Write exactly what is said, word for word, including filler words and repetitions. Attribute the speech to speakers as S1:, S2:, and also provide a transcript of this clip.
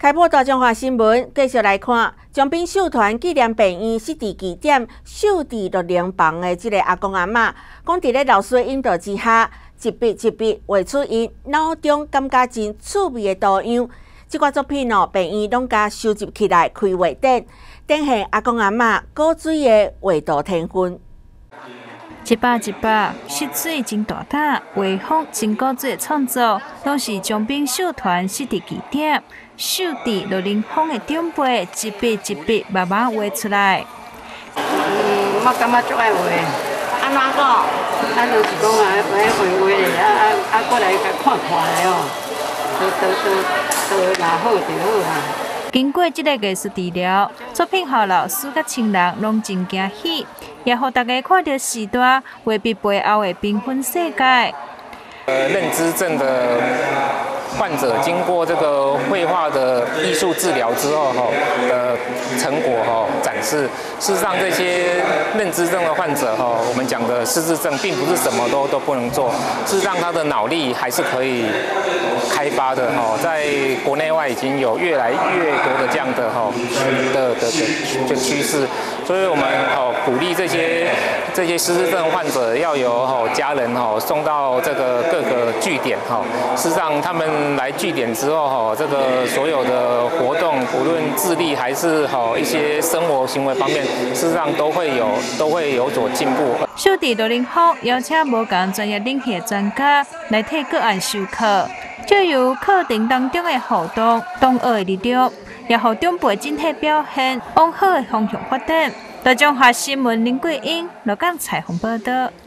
S1: 开播大中华新闻，继续来看将兵秀团纪念病院失智据点秀治乐龄房的这个阿公阿嬷，讲伫咧老师的引导之下，一笔一笔画出因脑中感觉真趣味的图样。这挂作品哦，病院拢甲收集起来开画展，展现阿公阿嬷古水的画图天分。
S2: 一把一把失水真大胆，画风真古锥的创作，拢是将兵秀团失智据点秀治乐龄房的长辈一笔一笔慢慢画出来。
S3: 嗯，我感觉足爱画，安怎讲？咱就是讲啊，画画画咧，啊啊啊，过来甲看看咧哦，都都都都拿好就好啊。
S2: 经过这个艺术治疗，作品予老师甲亲人拢真惊喜，也予大家看到时代画笔背后的缤纷世界。
S4: 呃，认知症的患者经过这个绘画的艺术治疗之后，哈的成果哈展示。事实上，这些认知症的患者哈，我们讲的失智症，并不是什么都都不能做。事实上，他的脑力还是可以开发的哈。在国内外已经有越来越多的这样的哈的的的的趋势，所以我们哦鼓励这些这些失智症患者要由哦家人哦送到这个各个据点哈。事实上，他们来据点之后哈，这个所有的活动，无论智力还是哈一些生活行为方面，事实上都会有都会有所进步。
S2: 秀治乐龄房邀请无同专业领域的专家来替个案授课，借由课程当中的互动、同学的力量，也予长辈整体表现往好的方向发展。大中华新闻林桂英罗港采访报道。